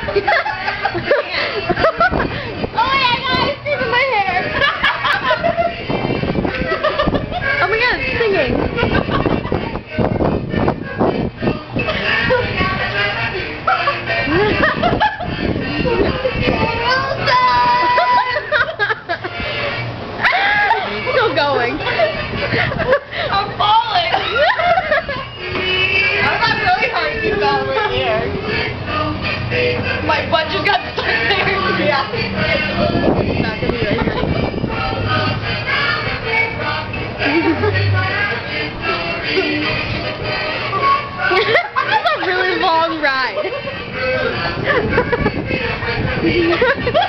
Oh my god, it's in my hair. Oh my god, it's singing. Still going. I'm falling. I got really hard to keep that right here. My butt just got stuck there. Yeah. It's not gonna be very nice. This is a really long ride.